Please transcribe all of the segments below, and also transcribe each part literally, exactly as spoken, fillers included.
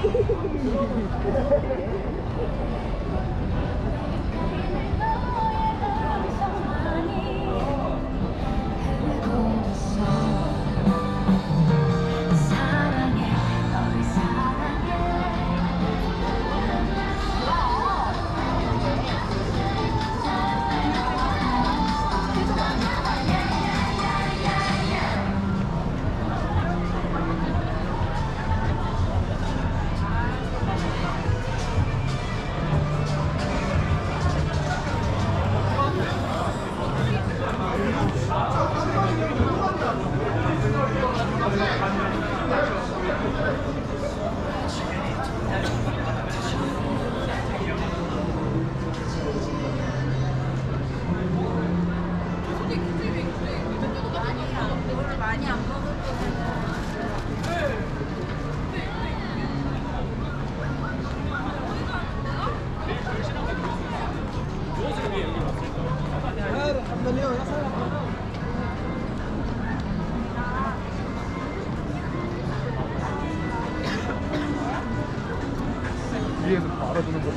위에서 바라보는 거.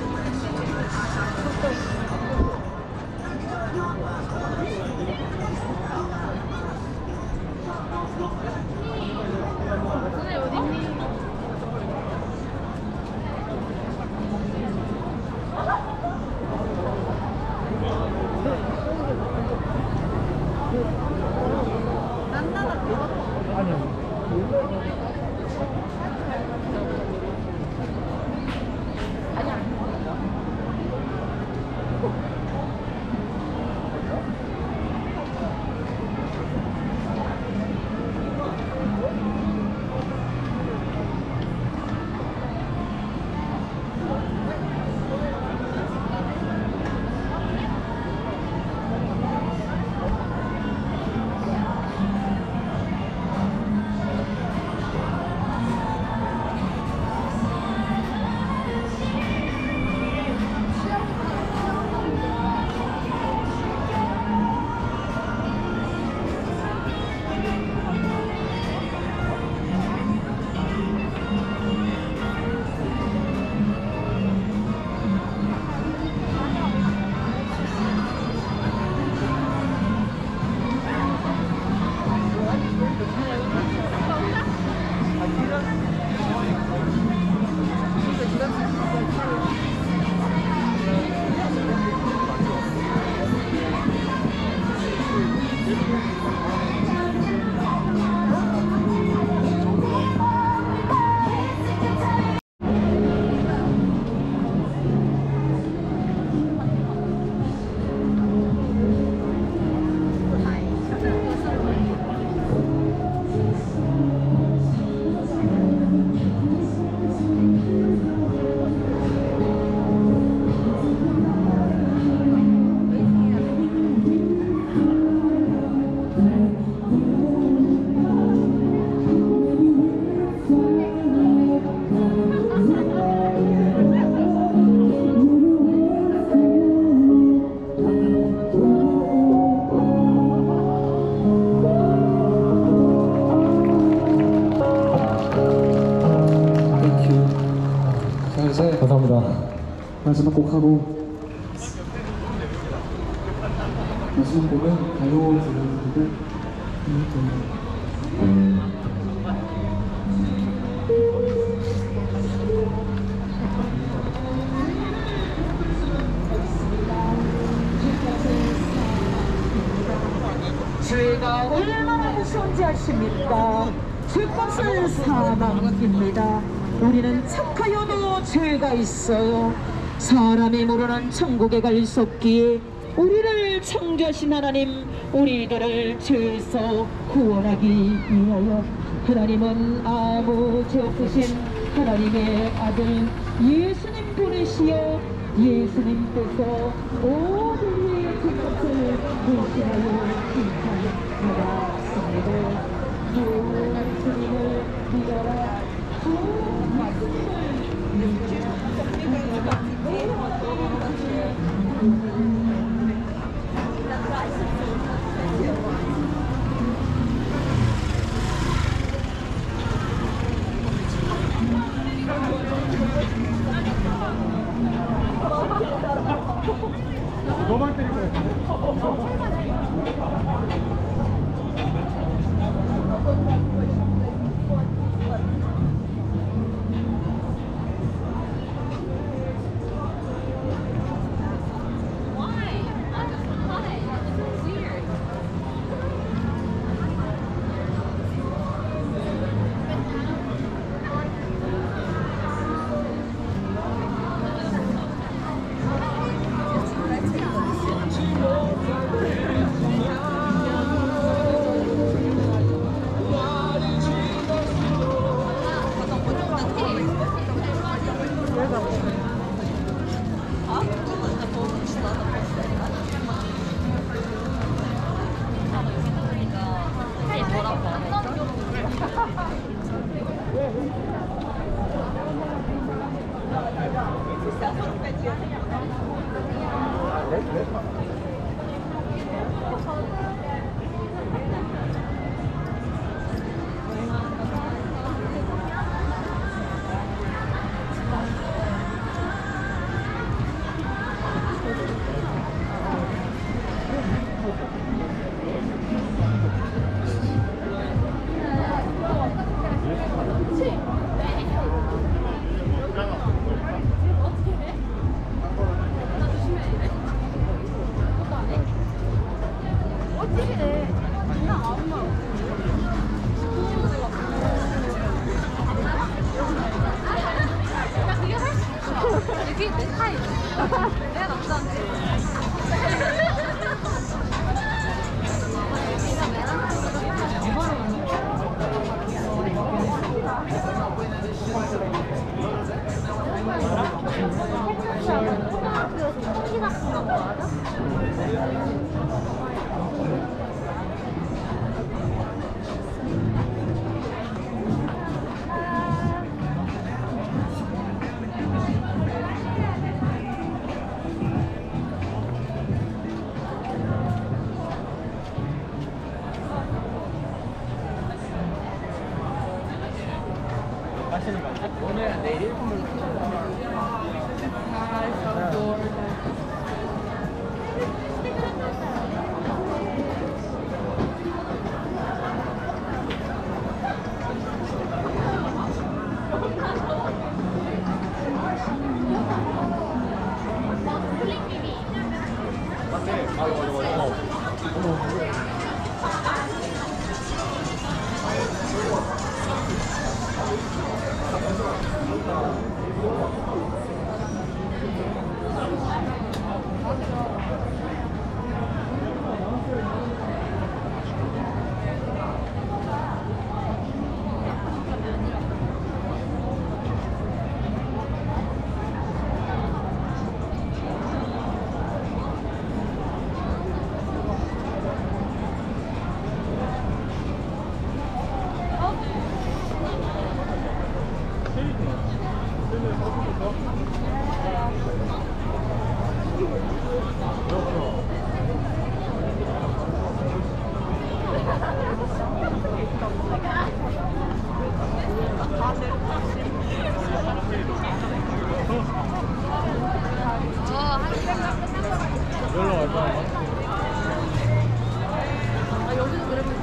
감사합니다. 마지막 곡 하고 마지막 곡은 가요 들려드리고 죄가 얼마나 무서운지 아십니까? 죄값은 사망입니다. 우리는 착하여도 죄가 있어요. 사람이 모르는 천국에 갈 수 없기에 우리를 창조하신 하나님, 우리들을 죄에서 구원하기 위하여 하나님은 아무 죄 없으신 하나님의 아들 예수님 보내시어 예수님께서 모든 우리의 죄값을 대신하여 심판받았습니다. 예수님을 믿어라. 아, 너만 때릴 것 같은데? 여기 내 타입. 내가 남자인지. 키 같은 거 맞아? 오늘 내일 맞네. 맞아 맞아 맞아. 어. 놀러 갈 거야. 아, 여기도 그러면.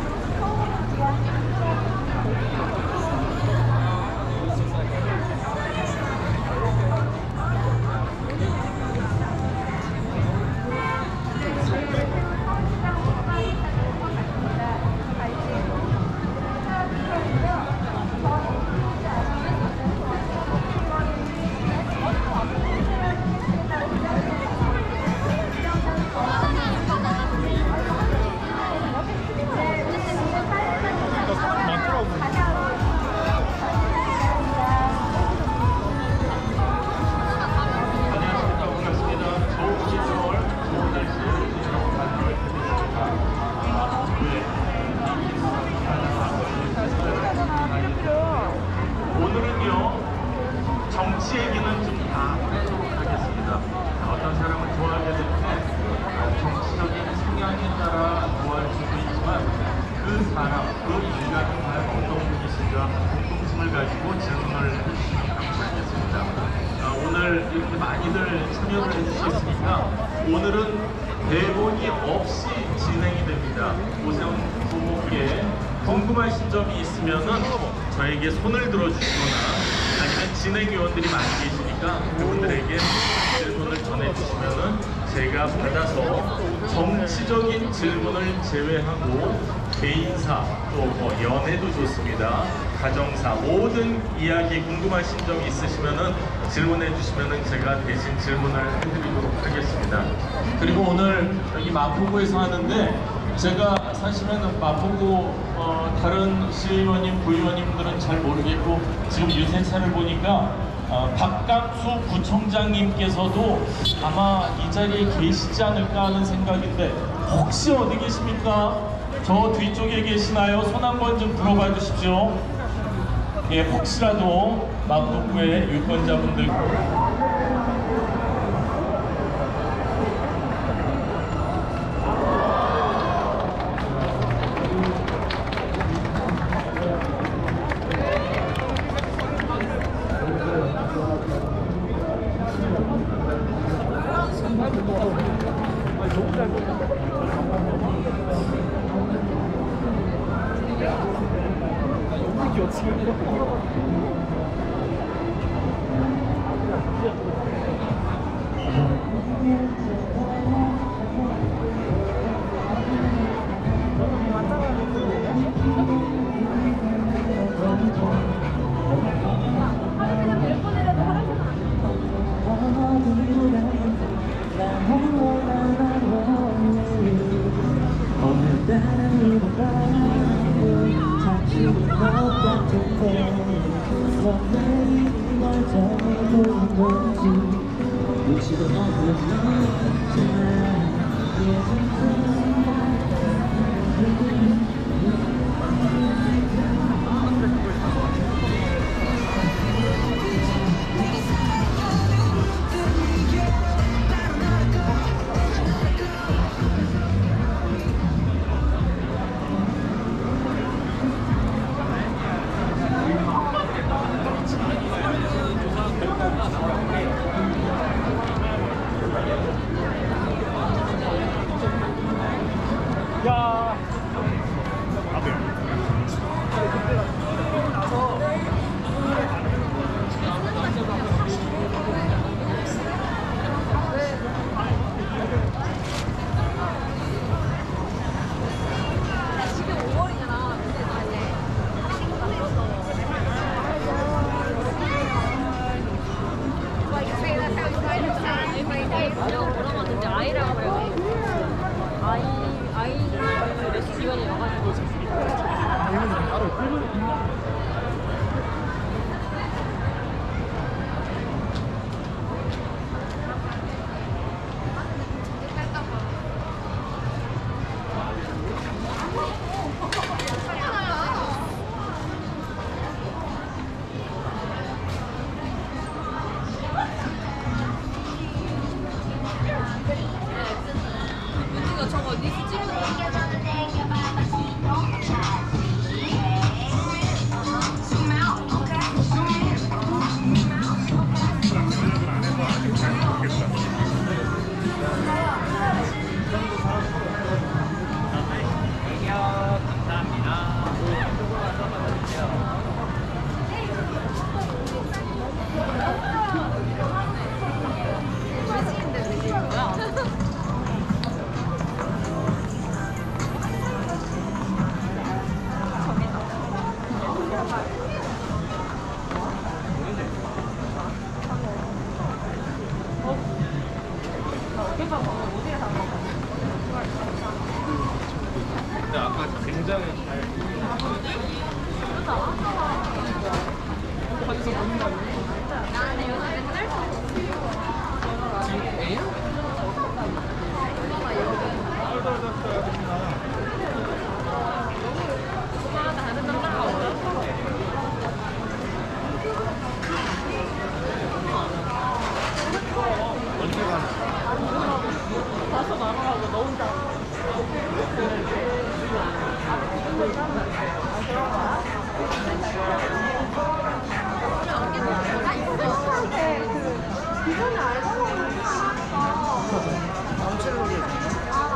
오늘은요, 정치 얘기는 좀 다 빼도록 하겠습니다. 어떤 사람은 좋아하게 될 때 정치적인 성향에 따라 좋아할 수도 있지만 그 사람, 그 인간은 과연 어떤 분이신가 궁금증을 가지고 질문을 해주시면 감사하겠습니다. 어, 오늘 이렇게 많이들 참여를 해주셨으니까 오늘은 대본이 없이 진행이 됩니다. 오세훈 부모께 궁금하신 점이 있으면은 저에게 손을 들어주시거나 아니면 진행위원들이 많이 계시니까 그분들에게 질문을 전해주시면은 제가 받아서 정치적인 질문을 제외하고 개인사 또 뭐 연애도 좋습니다. 가정사 모든 이야기 궁금하신 점이 있으시면은 질문해 주시면은 제가 대신 질문을 해드리도록 하겠습니다. 그리고 오늘 여기 마포구에서 하는데 제가 사실은 마포구 어, 다른 시의원님, 부의원님들은 잘 모르겠고 지금 유세차를 보니까 어, 박강수 구청장님께서도 아마 이 자리에 계시지 않을까 하는 생각인데 혹시 어디 계십니까? 저 뒤쪽에 계시나요? 손 한번 좀 들어봐 주십시오. 예, 혹시라도 마포구의 유권자분들 야.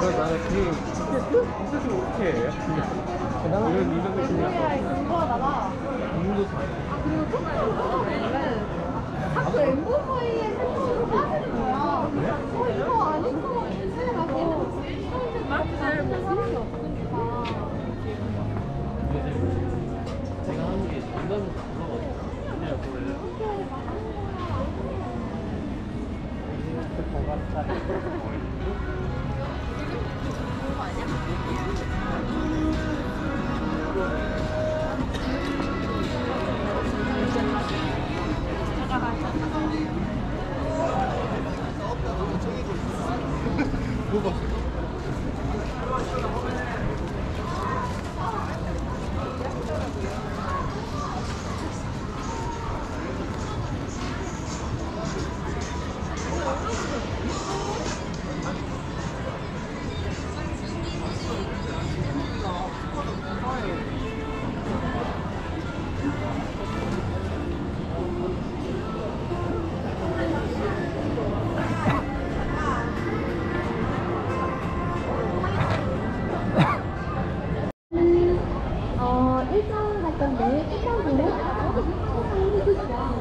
나는 그게 진짜 좀 오케이. 이런 이런 느낌이야. 공도 잘. 자꾸 엠버서이에 생각으로 빠지는 거야. 어, 이거 아닌 거 같은데? 하고. 말을 못 하는 게 없으니까. 제가 하는 게 정답을 불러가지고. 그냥 그래. 어, 일정 갈 건데, 일정으로 상해주시면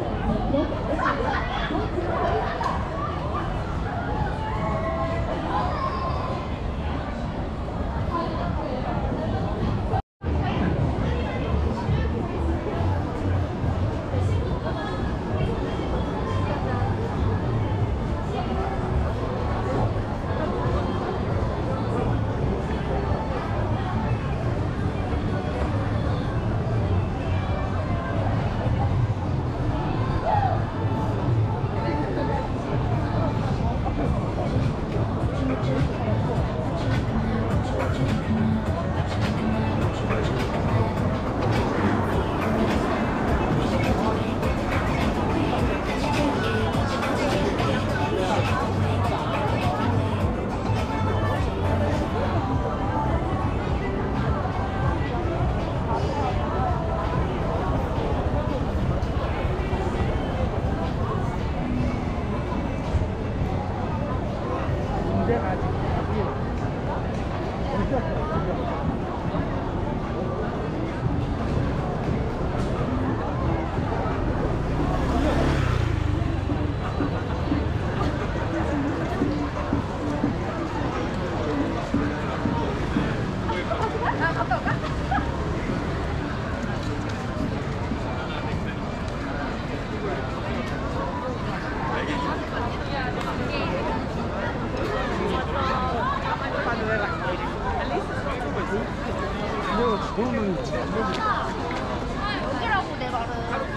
여기라고 내 말은.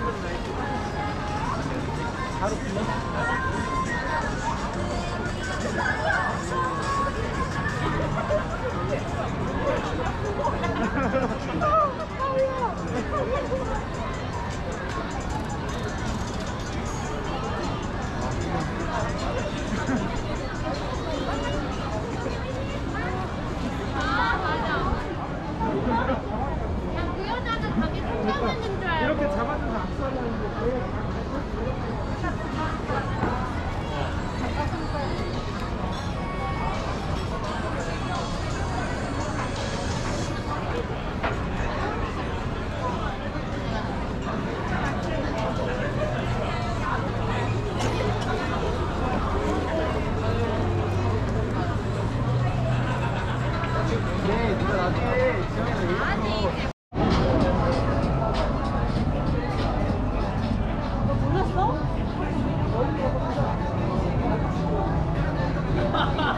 아, 맞아. 그냥 그 여자는 자기 손잡는 줄 알고. 이렇게 잡아줘서 악수하려는데 네, 누가 나중에 지원해서 몰랐어?